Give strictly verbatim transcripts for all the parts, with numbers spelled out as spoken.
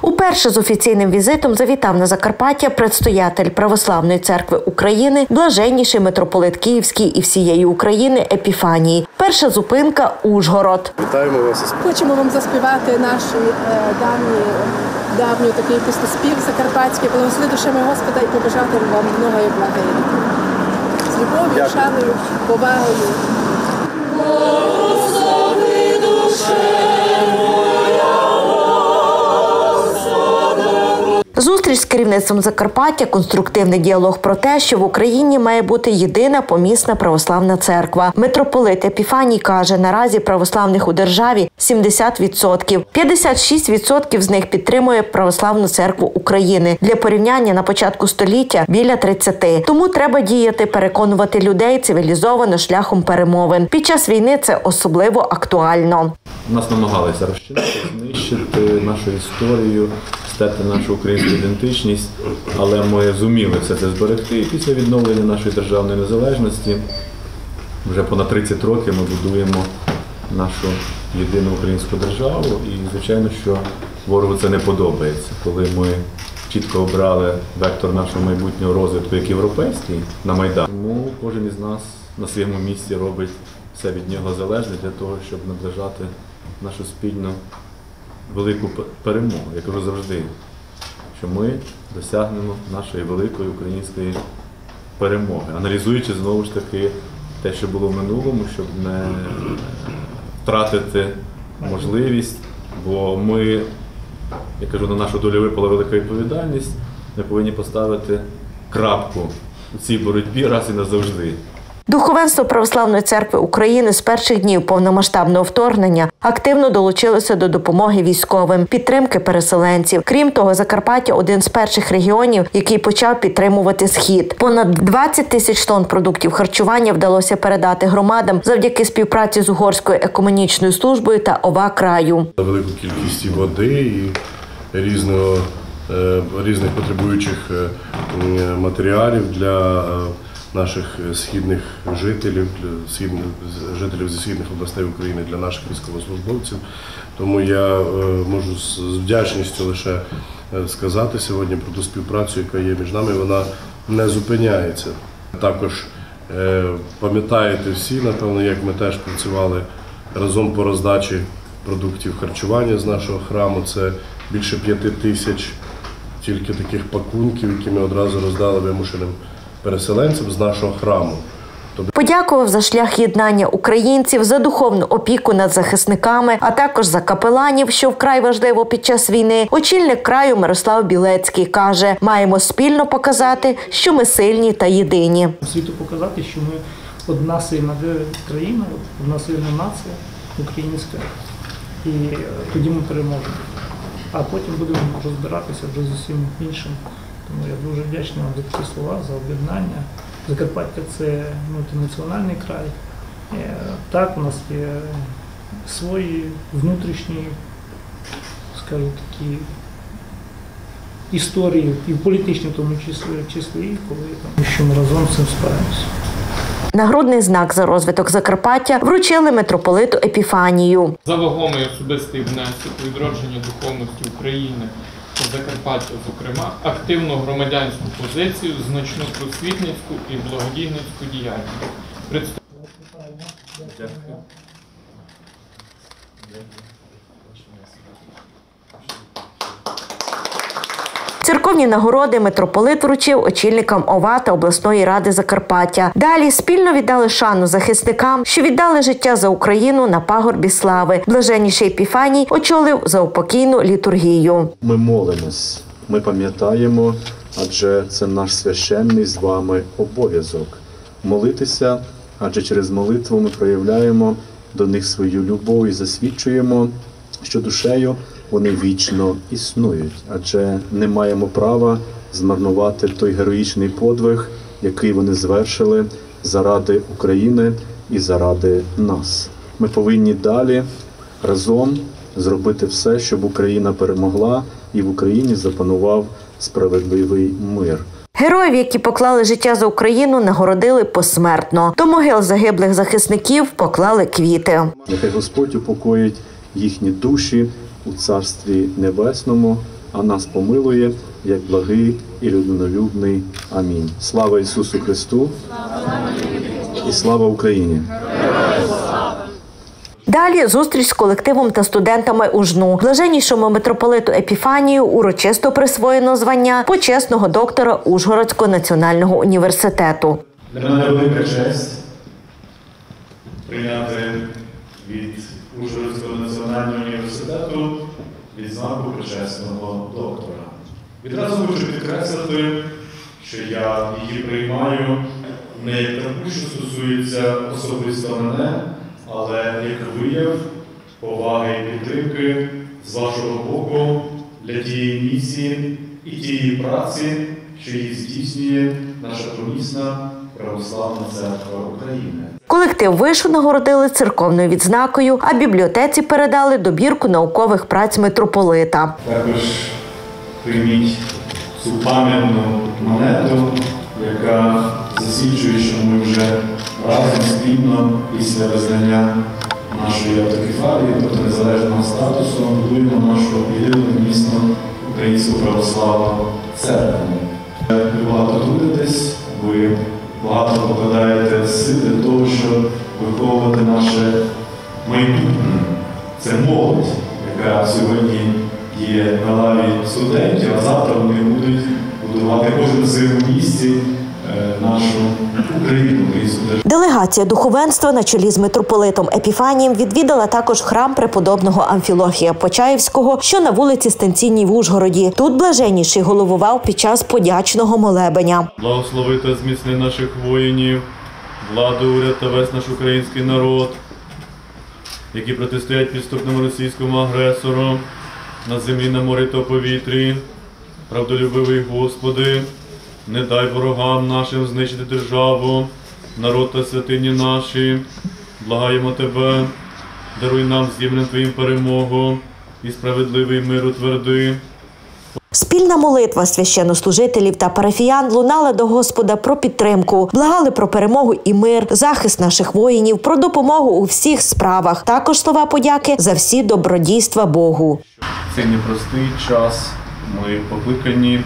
Уперше з офіційним візитом завітав на Закарпаття предстоятель Православної церкви України, блаженніший митрополит Київський і всієї України Епіфаній. Перша зупинка – Ужгород. Вітаємо вас. Хочемо вам заспівати наш е, давній, давній такий піснеспів закарпатський. Благослови душами Господа і побажати вам многої благи. З любов'ю, шаною, повагою. Благослови душами. Зустріч з керівництвом Закарпаття – конструктивний діалог про те, що в Україні має бути єдина помісна православна церква. Митрополит Епіфаній каже, наразі православних у державі сімдесят відсотків. п'ятдесят шість відсотків з них підтримує Православну церкву України. Для порівняння на початку століття – біля тридцяти. Тому треба діяти, переконувати людей цивілізовано шляхом перемовин. Під час війни це особливо актуально. Нас намагалися розчинити, знищити нашу історію, стерти нашу українську ідентичність, але ми зуміли все це зберегти. І після відновлення нашої державної незалежності вже понад тридцять років ми будуємо нашу єдину українську державу. І, звичайно, що ворогу це не подобається, коли ми чітко обрали вектор нашого майбутнього розвитку як європейський на Майдан. Тому кожен із нас на своєму місці робить все від нього залежне для того, щоб наближати нашу спільну велику перемогу. Я кажу завжди, що ми досягнемо нашої великої української перемоги, аналізуючи знову ж таки те, що було в минулому, щоб не втратити можливість, бо ми, я кажу, на нашу долю випала велика відповідальність, ми повинні поставити крапку у цій боротьбі раз і назавжди. Духовенство Православної церкви України з перших днів повномасштабного вторгнення активно долучилося до допомоги військовим, підтримки переселенців. Крім того, Закарпаття – один з перших регіонів, який почав підтримувати Схід. Понад двадцять тисяч тонн продуктів харчування вдалося передати громадам завдяки співпраці з Угорською екуменічною службою та ОВА краю. Велику кількість води і різного, різних потребуючих матеріалів для наших східних жителів, східних, жителів зі східних областей України, для наших військовослужбовців. Тому я можу з вдячністю лише сказати сьогодні про ту співпрацю, яка є між нами, вона не зупиняється. Також пам'ятаєте всі, напевно, як ми теж працювали разом по роздачі продуктів харчування з нашого храму. Це більше п'яти тисяч тільки таких пакунків, які ми одразу роздали вимушеним переселенців з нашого храму. Подякував за шлях єднання українців, за духовну опіку над захисниками, а також за капеланів, що вкрай важливо під час війни. Очільник краю Мирослав Білецький каже, маємо спільно показати, що ми сильні та єдині. Світу показати, що ми одна сильна країна, одна сильна нація українська, і тоді ми переможемо. А потім будемо розбиратися вже з усім іншим. Тому я дуже вдячний вам за такі слова, за об'єднання. Закарпаття – це мультинаціональний край. Так, у нас є свої внутрішні, скажу такі, історії, і в політичній тому числі, коли там, що ми разом з цим справимося. Нагрудний знак за розвиток Закарпаття вручили митрополиту Епіфанію. За вагомий особистий внесок у відродження духовності України та Закарпаття, зокрема, активну громадянську позицію, значну просвітницьку і благодійницьку діяльність. Дякую. Церковні нагороди митрополит вручив очільникам ОВА та обласної ради Закарпаття. Далі спільно віддали шану захисникам, що віддали життя за Україну на пагорбі слави. Блаженніший Епіфаній очолив заупокійну літургію. Ми молимось, ми пам'ятаємо, адже це наш священний з вами обов'язок. Молитися, адже через молитву ми проявляємо до них свою любов і засвідчуємо, що душею вони вічно існують, адже не маємо права змарнувати той героїчний подвиг, який вони звершили заради України і заради нас. Ми повинні далі разом зробити все, щоб Україна перемогла і в Україні запанував справедливий мир. Героїв, які поклали життя за Україну, нагородили посмертно. До могил загиблих захисників поклали квіти. Нехай Господь упокоїть їхні душі у Царстві Небесному, а нас помилує, як благий і людинолюбний. Амінь. Слава Ісусу Христу і слава Україні! Далі зустріч з колективом та студентами УЖНУ. Блаженнішому митрополиту Епіфанію урочисто присвоєно звання почесного доктора Ужгородського національного університету. Для мене велика честь прийняти від Ужгородського національного університету відзнаку почесного доктора. Відразу хочу підкреслити, що я її приймаю не як таку, що стосується особисто мене, але як вияв поваги і підтримки з вашого боку для тієї місії і тієї праці, що її здійснює наша помісна Православна Церква України. Колектив вишу нагородили церковною відзнакою, а бібліотеці передали добірку наукових праць митрополита. Також прийміть цю пам'ятну монету, яка засвідчує, що ми вже разом спільно після визнання нашої автокефалії, тобто незалежного статусу, будуємо нашу єдину помісну Українську Православну Церкву. Ви багато трудитесь, ви багато покладаєте сил для того, щоб виховувати наше майбутнє. Це молодь, яка сьогодні є на лаві студентів, а завтра вони будуть будувати кожен в своєму місці нашу Україну. Делегація духовенства на чолі з митрополитом Епіфанієм відвідала також храм преподобного Амфілохія Почаївського, що на вулиці Станційній в Ужгороді. Тут блаженніший головував під час подячного молебеня. Благослови та зміцни наших воїнів, владу, уряд та весь наш український народ, які протистоять підступному російському агресору на землі, на морі та повітрі. Правдолюбивий Господи, не дай ворогам нашим знищити державу, народ та святині наші. Благаємо Тебе, даруй нам з ємним Твоїм перемогу і справедливий мир утверди. Спільна молитва священнослужителів та парафіян лунала до Господа про підтримку, благали про перемогу і мир, захист наших воїнів, про допомогу у всіх справах. Також слова подяки за всі добродійства Богу. Цей непростий час ми покликані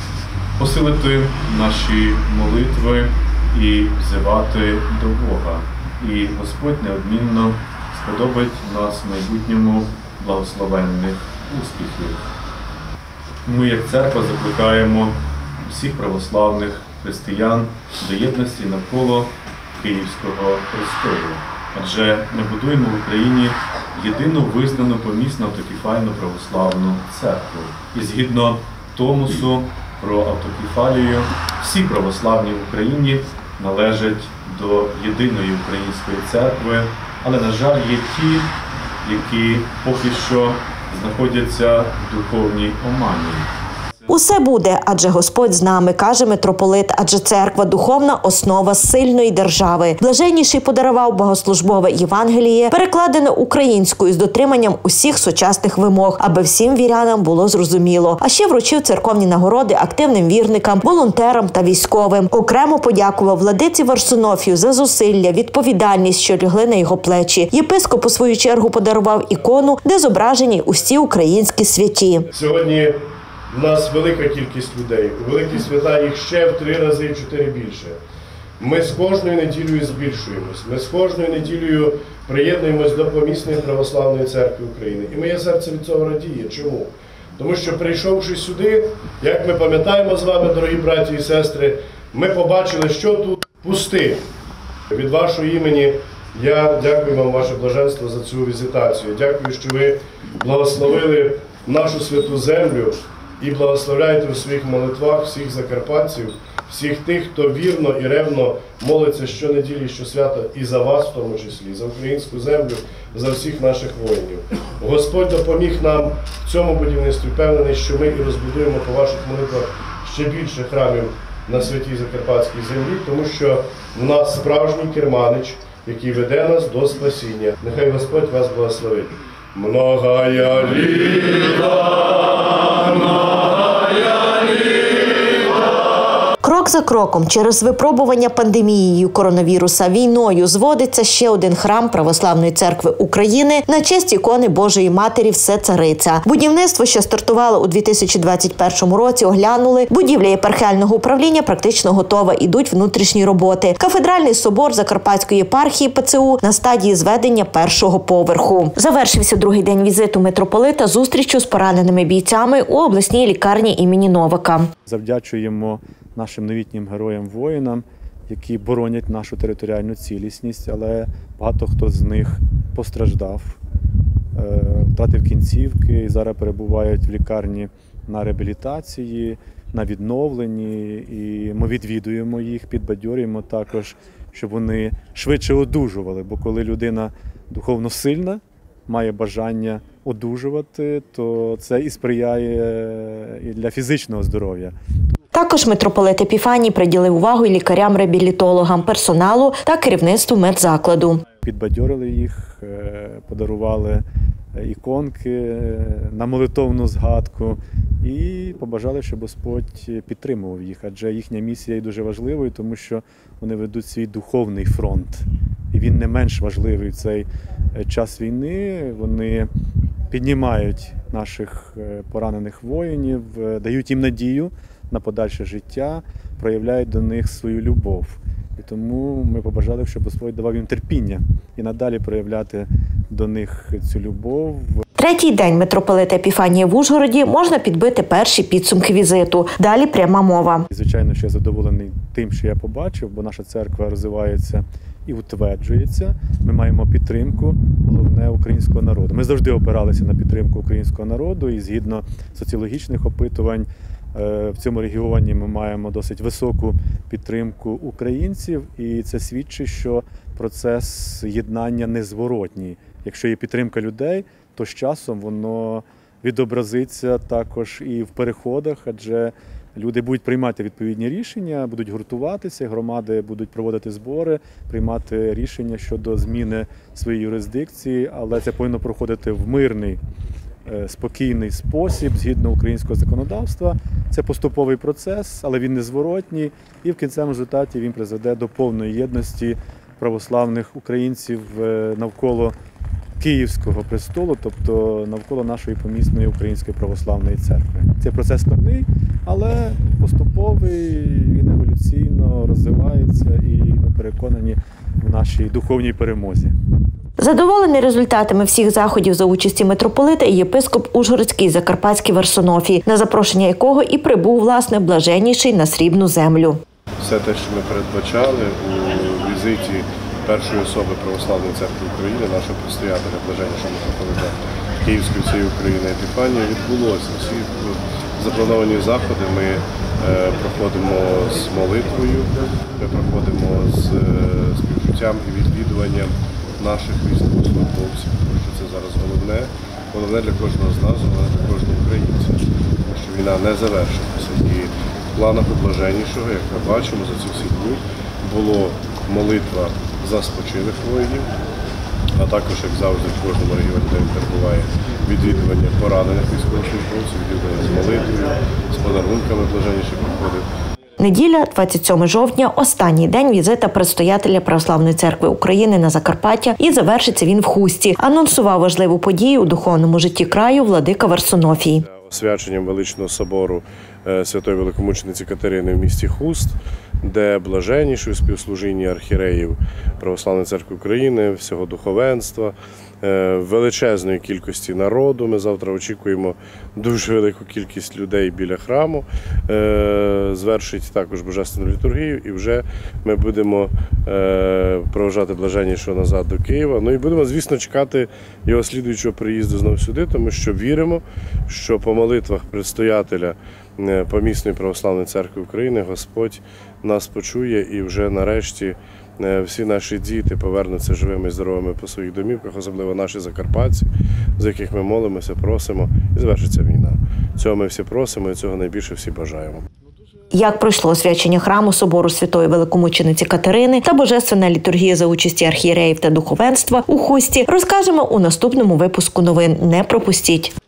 посилити наші молитви і взивати до Бога. І Господь неодмінно сподобить нас в майбутньому благословенних успіхів. Ми, як церква, закликаємо всіх православних християн до єдності навколо Київського престолу. Адже ми будуємо в Україні єдину визнану помісну автокефальну православну церкву. І згідно Томосу про автокефалію, всі православні в Україні належать до єдиної української церкви, але, на жаль, є ті, які поки що знаходяться в духовній омані. Усе буде, адже Господь з нами, каже митрополит, адже церква – духовна основа сильної держави. Блаженніший подарував богослужбове Євангеліє, перекладене українською з дотриманням усіх сучасних вимог, аби всім вірянам було зрозуміло. А ще вручив церковні нагороди активним вірникам, волонтерам та військовим. Окремо подякував владиці Варсонофію за зусилля, відповідальність, що лягли на його плечі. Єпископ у свою чергу подарував ікону, де зображені усі українські святі. Сьогодні у нас велика кількість людей, у великі свята їх ще в три рази, в чотири більше. Ми з кожною неділею збільшуємось, ми з кожною неділею приєднуємось до помісної православної церкви України. І моє серце від цього радіє. Чому? Тому що, прийшовши сюди, як ми пам'ятаємо з вами, дорогі браті і сестри, ми побачили, що тут пусти. Від вашого імені я дякую вам, ваше блаженство, за цю візитацію. Дякую, що ви благословили нашу святу землю і благословляєте у своїх молитвах всіх закарпатців, всіх тих, хто вірно і ревно молиться щонеділі, щосвята і за вас в тому числі, за українську землю, за всіх наших воїнів. Господь допоміг нам в цьому будівництві, впевнений, що ми і розбудуємо по ваших молитвах ще більше храмів на святій закарпатській землі, тому що в нас справжній керманич, який веде нас до спасіння. Нехай Господь вас благословить. Многая літа, многая літа. Крок за за кроком через випробування пандемією коронавіруса війною зводиться ще один храм Православної церкви України на честь ікони Божої Матері Всецариця. Будівництво, що стартувало у дві тисячі двадцять першому році, оглянули. Будівля єпархіального управління практично готова, ідуть внутрішні роботи. Кафедральний собор Закарпатської єпархії ПЦУ на стадії зведення першого поверху. Завершився другий день візиту митрополита зустрічю з пораненими бійцями у обласній лікарні імені Новака. Завдячуємо нашим новітнім героям-воїнам, які боронять нашу територіальну цілісність, але багато хто з них постраждав, втратив кінцівки і зараз перебувають в лікарні на реабілітації, на відновленні. І ми відвідуємо їх, підбадьорюємо також, щоб вони швидше одужували, бо коли людина духовно сильна, має бажання одужувати, то це і сприяє і для фізичного здоров'я. Також митрополит Епіфаній приділив увагу і лікарям-реабілітологам, персоналу та керівництву медзакладу. Підбадьорили їх, подарували іконки на молитовну згадку і побажали, щоб Господь підтримував їх, адже їхня місія є дуже важливою, тому що вони ведуть свій духовний фронт. І він не менш важливий в цей час війни. Вони піднімають наших поранених воїнів, дають їм надію на подальше життя, проявляють до них свою любов. І тому ми побажали, щоб Господь давав їм терпіння і надалі проявляти до них цю любов. Третій день митрополита Епіфанія в Ужгороді можна підбити перші підсумки візиту. Далі пряма мова. Звичайно, що я задоволений тим, що я побачив, бо наша церква розвивається і утверджується. Ми маємо підтримку, головне, українського народу. Ми завжди опиралися на підтримку українського народу і згідно соціологічних опитувань в цьому регіоні ми маємо досить високу підтримку українців, і це свідчить, що процес єднання незворотній. Якщо є підтримка людей, то з часом воно відобразиться також і в переходах, адже люди будуть приймати відповідні рішення, будуть гуртуватися, громади будуть проводити збори, приймати рішення щодо зміни своєї юрисдикції, але це повинно проходити в мирний, спокійний спосіб, згідно українського законодавства. Це поступовий процес, але він незворотній, і в кінцевому результаті він призведе до повної єдності православних українців навколо Київського престолу, тобто навколо нашої помісної Української православної церкви. Цей процес складний, але поступовий, він еволюційно розвивається, і ми переконані в нашій духовній перемозі. Задоволений результатами всіх заходів за участі митрополита і єпископ Ужгородський Закарпатський Варсонофій, на запрошення якого і прибув, власне, блаженніший на срібну землю. Все те, що ми передбачали у візиті першої особи Православної церкви України, нашого предстоятеля, блаженнішого митрополита Київської всієї України Епіфанія, відбулося. Всі заплановані заходи ми е, проходимо з молитвою, ми проходимо з е, співчуттям і відвідуванням наших військовослужбовців, тому що це зараз головне, головне для кожного з нас, головне для кожного українця, тому що війна не завершилася. І в планах у блаженнішого, як ми бачимо, за ці всі дні було молитва за спочилих воїнів, а також, як завжди, в кожному регіоні, де він перебуває, відвідування поранених військовослужбовців, відвідування з молитвою, з подарунками блаженніший проходив. Неділя, двадцять сьоме жовтня, останній день візита предстоятеля Православної церкви України на Закарпаття, і завершиться він в Хусті. Анонсував важливу подію у духовному житті краю владика Варсонофій. Освяченням величного собору святої великомучениці Катерини в місті Хуст, де блаженнішою співслужіння архієреїв Православної церкви України, всього духовенства, величезної кількості народу. Ми завтра очікуємо дуже велику кількість людей біля храму. Звершить також божественну літургію, і вже ми будемо проводжати блаженнішого назад до Києва. Ну і будемо, звісно, чекати його слідуючого приїзду знову сюди, тому що віримо, що по молитвах предстоятеля помісної Православної церкви України Господь нас почує, і вже нарешті всі наші діти повернуться живими і здоровими по своїх домівках, особливо наші закарпатці, за яких ми молимося, просимо, і завершиться війна. Цього ми всі просимо, і цього найбільше всі бажаємо. Як пройшло освячення храму собору святої великомучениці Катерини та божественна літургія за участі архієреїв та духовенства у Хусті, розкажемо у наступному випуску новин. Не пропустіть!